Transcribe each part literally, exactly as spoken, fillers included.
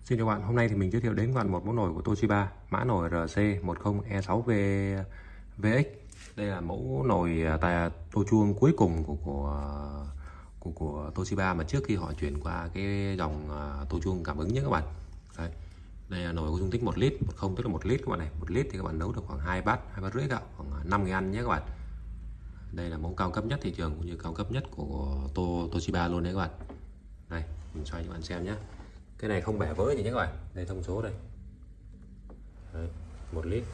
Xin chào các bạn, hôm nay thì mình giới thiệu đến các bạn một mẫu nồi của Toshiba, mã nồi R C một không E sáu V V X. Đây là mẫu nồi tài tô chuông cuối cùng của của của, của Toshiba mà trước khi họ chuyển qua cái dòng tô chuông cảm ứng nhé các bạn. Đấy. Đây là nồi có dung tích một lít, một không tức là một lít các bạn này. một lít thì các bạn nấu được khoảng hai bát, hai bát rưỡi gạo, khoảng năm người ăn nhé các bạn. Đây là mẫu cao cấp nhất thị trường cũng như cao cấp nhất của To, Toshiba luôn đấy các bạn. Đây, mình xoay cho các bạn xem nhé. Cái này không bẻ vỡ gì nhé các bạn. Đây thông số đây. Đấy, một lít.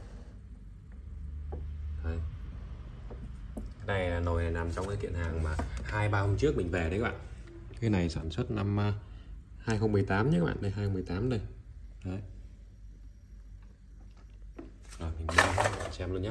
Đấy. Cái này là nồi này nằm trong cái kiện hàng mà hai ba hôm trước mình về đấy các bạn. Cái này sản xuất năm hai không một tám nhé các bạn. Đây hai không một tám đây. Đấy. Rồi mình đo cho các bạn xem luôn nhé.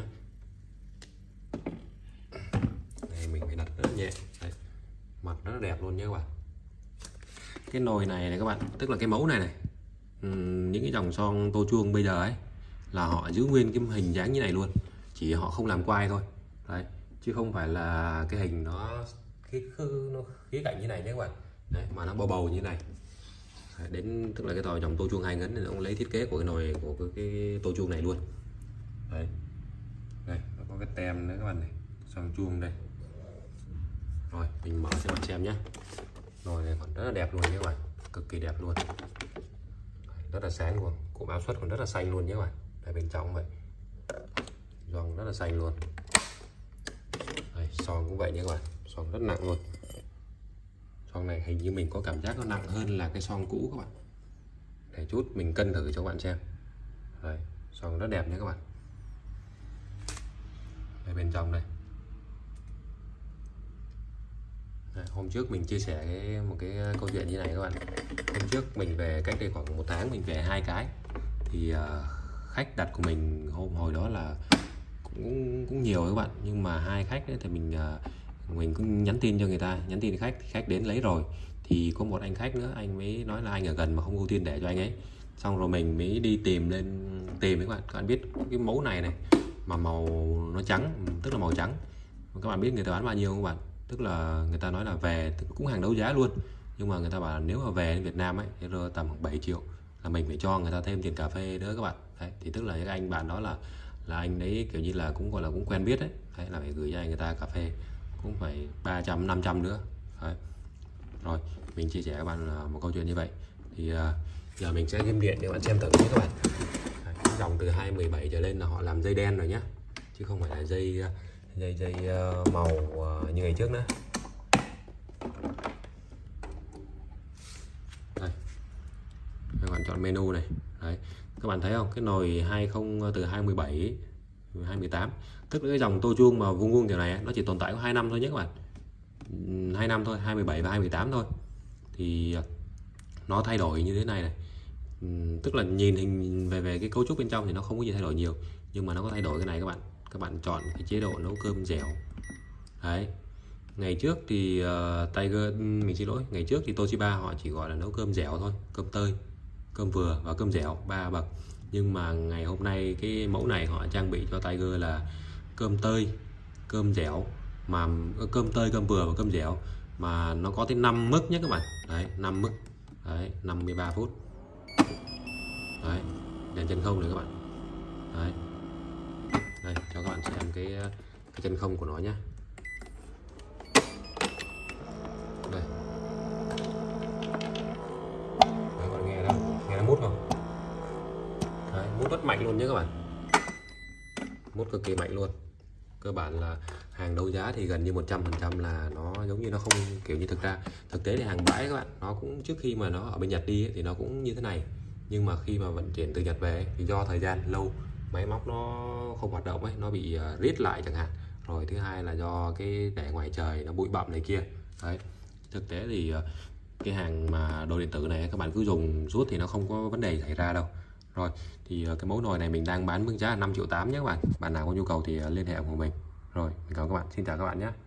Này mình phải đặt rất nhẹ. Đấy. Mặt rất là đẹp luôn nhé các bạn. Cái nồi này này các bạn, tức là cái mẫu này này, uhm, những cái dòng son tô chuông bây giờ ấy là họ giữ nguyên cái hình dáng như này luôn, chỉ họ không làm quay thôi. Đấy, chứ không phải là cái hình nó cái nó khía cạnh như này nhé các bạn. Đấy, mà nó bầu bầu như này. Đấy, đến tức là cái tòa dòng tô chuông hai ngấn thì nó cũng lấy thiết kế của cái nồi của cái, cái tô chuông này luôn. Đấy, đây nó có cái tem nữa các bạn này, son chuông đây. Rồi mình mở cho bạn xem nhé. Nồi này còn rất là đẹp luôn nhé các bạn, cực kỳ đẹp luôn, rất là sáng luôn. Cụm áp suất còn rất là xanh luôn nhé các bạn. Đây bên trong vậy, giòn rất là xanh luôn. Đây, son cũng vậy nhé các bạn, son rất nặng luôn. Son này hình như mình có cảm giác nó nặng hơn là cái son cũ các bạn. Để chút mình cân thử cho các bạn xem. Đây, son rất đẹp nhé các bạn. Đây bên trong đây. Hôm trước mình chia sẻ cái, một cái câu chuyện như này các bạn. Hôm trước mình về cách đây khoảng một tháng mình về hai cái thì uh, khách đặt của mình hôm hồi đó là cũng cũng nhiều các bạn, nhưng mà hai khách ấy thì mình uh, mình cũng nhắn tin cho người ta, nhắn tin khách thì khách đến lấy rồi, thì có một anh khách nữa anh mới nói là anh ở gần mà không ưu tiên để cho anh ấy. Xong rồi mình mới đi tìm lên tìm các bạn. Các bạn biết cái mẫu này này mà màu nó trắng, tức là màu trắng, các bạn biết người ta bán bao nhiêu không các bạn? Tức là người ta nói là về cũng hàng đấu giá luôn, nhưng mà người ta bảo là nếu mà về đến Việt Nam ấy thì rơi tầm bảy triệu, là mình phải cho người ta thêm tiền cà phê nữa các bạn. Đấy, thì tức là cái anh bạn đó là là anh đấy kiểu như là cũng gọi là cũng quen biết đấy, đấy là phải gửi cho anh người ta cà phê cũng phải ba trăm năm trăm nữa. Đấy. Rồi mình chia sẻ các bạn một câu chuyện như vậy thì uh, giờ mình sẽ ghim điện để các bạn xem thử nhé các bạn. Đấy, dòng từ hai mười bảy trở lên là họ làm dây đen rồi nhá, chứ không phải là dây dây dây uh, màu uh, như ngày trước nữa. Đây, các bạn chọn menu này. Đấy, các bạn thấy không, cái nồi hai không từ hai mươi bảy hai mươi tám, tức là cái dòng tô chuông mà vuông vuông kiểu này nó chỉ tồn tại có hai năm thôi nhé các bạn. Hai năm thôi, hai mươi bảy và hai mươi tám thôi, thì nó thay đổi như thế này này. Tức là nhìn hình về về cái cấu trúc bên trong thì nó không có gì thay đổi nhiều, nhưng mà nó có thay đổi cái này các bạn. Các bạn chọn cái chế độ nấu cơm dẻo. Đấy, ngày trước thì uh, Tiger mình xin lỗi ngày trước thì Toshiba họ chỉ gọi là nấu cơm dẻo thôi, cơm tơi, cơm vừa và cơm dẻo, ba bậc. Nhưng mà ngày hôm nay cái mẫu này họ trang bị cho Tiger là cơm tơi, cơm dẻo, mà cơm tơi, cơm vừa và cơm dẻo mà nó có tới năm mức nhé các bạn. Đấy, năm mức. Đấy, năm mươi ba phút. Đấy, đèn chân không này các bạn. Đấy, đây cho các bạn xem cái cái chân không của nó nhé. Đây, các bạn nghe đó, nghe nó mút không? Đấy, mút rất mạnh luôn nhé các bạn, mút cực kỳ mạnh luôn. Cơ bản là hàng đấu giá thì gần như một trăm phần trăm là nó giống như nó không kiểu như thực ra thực tế thì hàng bãi các bạn, nó cũng trước khi mà nó ở bên Nhật đi ấy, thì nó cũng như thế này, nhưng mà khi mà vận chuyển từ Nhật về ấy, thì do thời gian lâu máy móc nó không hoạt động ấy, nó bị uh, rít lại chẳng hạn, rồi thứ hai là do cái để ngoài trời nó bụi bặm này kia. Đấy, thực tế thì uh, cái hàng mà đồ điện tử này các bạn cứ dùng suốt thì nó không có vấn đề xảy ra đâu. Rồi thì uh, cái mẫu nồi này mình đang bán mức giá là năm triệu tám nhé các bạn. Bạn nào có nhu cầu thì uh, liên hệ cùng mình. Rồi mình cảm ơn các bạn, xin chào các bạn nhé.